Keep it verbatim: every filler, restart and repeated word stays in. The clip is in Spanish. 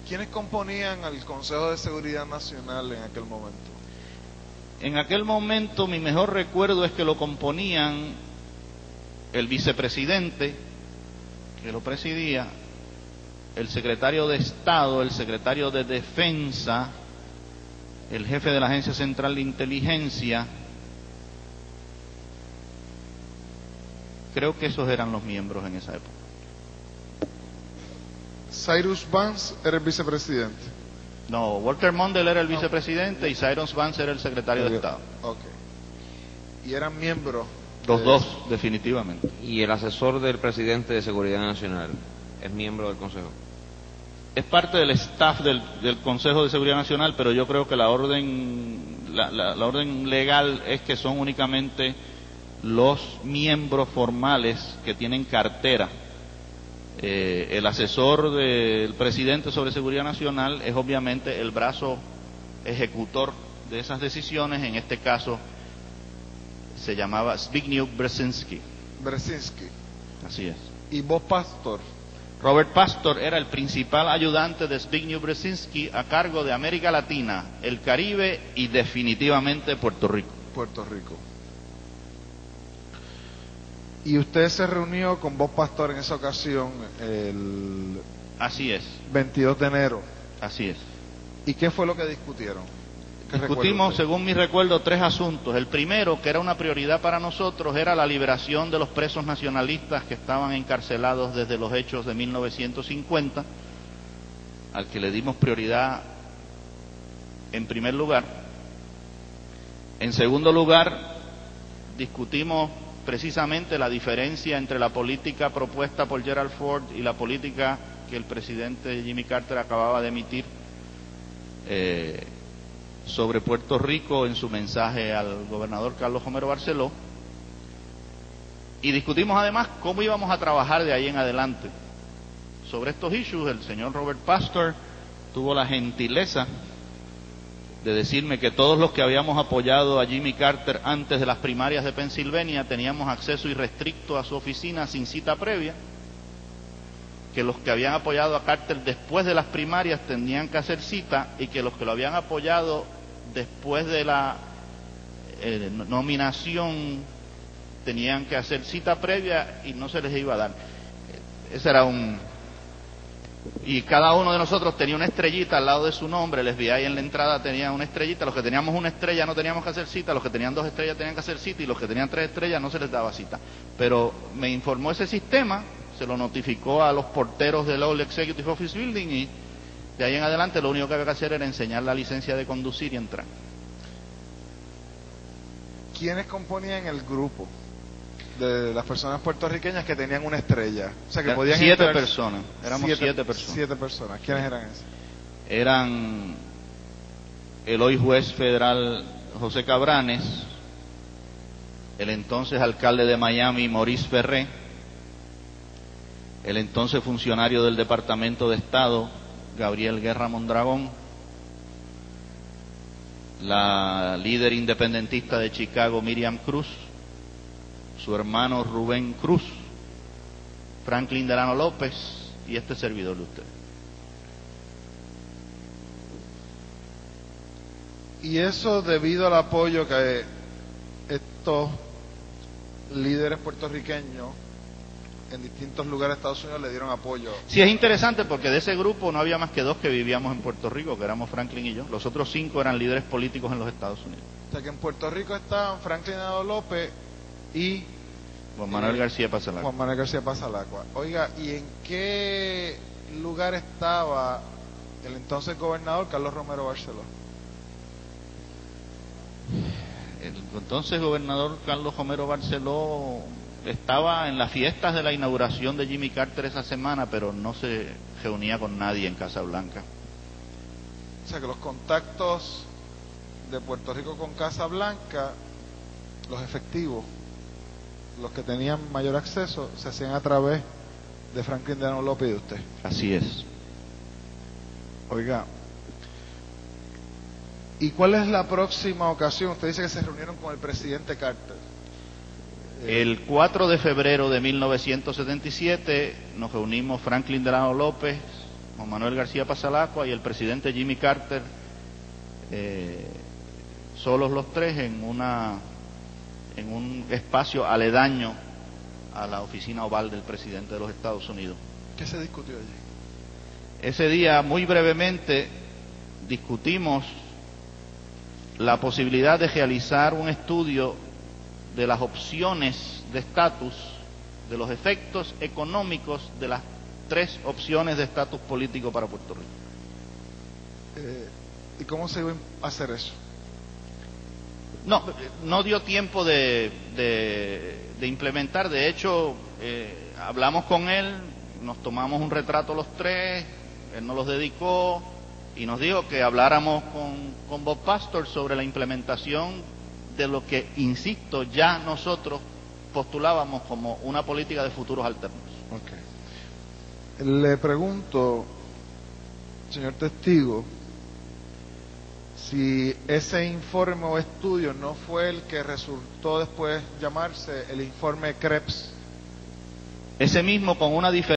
¿Quiénes componían el Consejo de Seguridad Nacional en aquel momento? En aquel momento mi mejor recuerdo es que lo componían el vicepresidente, que lo presidía, el secretario de Estado, el secretario de Defensa, el jefe de la Agencia Central de Inteligencia. Creo que esos eran los miembros en esa época. Cyrus Vance era el vicepresidente. No, Walter Mondale era el vicepresidente y Cyrus Vance era el secretario de Estado. Ok. Y eran miembros. Los de... dos, definitivamente. Y el asesor del presidente de Seguridad Nacional es miembro del Consejo. Es parte del staff del, del Consejo de Seguridad Nacional, pero yo creo que la orden, la, la, la orden legal es que son únicamente los miembros formales que tienen cartera. Eh, el asesor del presidente sobre seguridad nacional es obviamente el brazo ejecutor de esas decisiones. En este caso se llamaba Zbigniew Brzezinski. Brzezinski. Así es. Y Bob Pastor. Robert Pastor era el principal ayudante de Zbigniew Brzezinski a cargo de América Latina, el Caribe y definitivamente Puerto Rico. Puerto Rico. Y usted se reunió con Bob Pastor en esa ocasión el Así es. veintidós de enero. Así es. ¿Y qué fue lo que discutieron? Discutimos, según mi recuerdo, tres asuntos. El primero, que era una prioridad para nosotros, era la liberación de los presos nacionalistas que estaban encarcelados desde los hechos de mil novecientos cincuenta, al que le dimos prioridad en primer lugar. En segundo lugar, discutimos precisamente la diferencia entre la política propuesta por Gerald Ford y la política que el presidente Jimmy Carter acababa de emitir eh, sobre Puerto Rico en su mensaje al gobernador Carlos Romero Barceló, y discutimos además cómo íbamos a trabajar de ahí en adelante. Sobre estos issues, el señor Robert Pastor tuvo la gentileza de decirme que todos los que habíamos apoyado a Jimmy Carter antes de las primarias de Pensilvania teníamos acceso irrestricto a su oficina sin cita previa, que los que habían apoyado a Carter después de las primarias tenían que hacer cita, y que los que lo habían apoyado después de la eh, nominación tenían que hacer cita previa y no se les iba a dar. Ese era un... Y cada uno de nosotros tenía una estrellita al lado de su nombre. El F B I en la entrada tenía una estrellita. Los que teníamos una estrella no teníamos que hacer cita, los que tenían dos estrellas tenían que hacer cita, y los que tenían tres estrellas no se les daba cita. Pero me informó ese sistema, se lo notificó a los porteros del Old Executive Office Building, y de ahí en adelante lo único que había que hacer era enseñar la licencia de conducir y entrar. ¿Quiénes componían el grupo de las personas puertorriqueñas que tenían una estrella? O sea, que podían siete entrar... personas, éramos siete, siete personas. Siete personas. ¿Quiénes eran esas? Eran el hoy juez federal José Cabranes, el entonces alcalde de Miami Maurice Ferré, el entonces funcionario del Departamento de Estado Gabriel Guerra Mondragón, la líder independentista de Chicago Miriam Cruz, su hermano Rubén Cruz, Franklin Delano López y este servidor de usted. Y eso debido al apoyo que estos líderes puertorriqueños en distintos lugares de Estados Unidos le dieron apoyo. Sí, es interesante porque de ese grupo no había más que dos que vivíamos en Puerto Rico, que éramos Franklin y yo. Los otros cinco eran líderes políticos en los Estados Unidos. O sea que en Puerto Rico estaban Franklin Delano López y Juan Manuel García Pasalacua. Juan Manuel García Pasalacua. Oiga, ¿y en qué lugar estaba el entonces gobernador Carlos Romero Barceló? El entonces gobernador Carlos Romero Barceló estaba en las fiestas de la inauguración de Jimmy Carter esa semana, pero no se reunía con nadie en Casa Blanca. O sea que los contactos de Puerto Rico con Casa Blanca, los efectivos, los que tenían mayor acceso, se hacían a través de Franklin Delano López y de usted. Así es. Oiga, ¿y cuál es la próxima ocasión? Usted dice que se reunieron con el presidente Carter. El cuatro de febrero de mil novecientos setenta y siete nos reunimos Franklin Delano López, Juan Manuel García Pasalacua y el presidente Jimmy Carter, eh, solos los tres en una en un espacio aledaño a la oficina oval del presidente de los Estados Unidos. ¿Qué se discutió allí? Ese día, muy brevemente, discutimos la posibilidad de realizar un estudio de las opciones de estatus, de los efectos económicos de las tres opciones de estatus político para Puerto Rico. Eh, ¿Y cómo se iba a hacer eso? No, no dio tiempo de, de, de implementar. De hecho, eh, hablamos con él, nos tomamos un retrato los tres, él nos los dedicó y nos dijo que habláramos con, con Bob Pastor sobre la implementación de lo que, insisto, ya nosotros postulábamos como una política de futuros alternos. Okay. Le pregunto, señor testigo, si ese informe o estudio no fue el que resultó después llamarse el informe Krebs. Ese mismo, con una diferencia.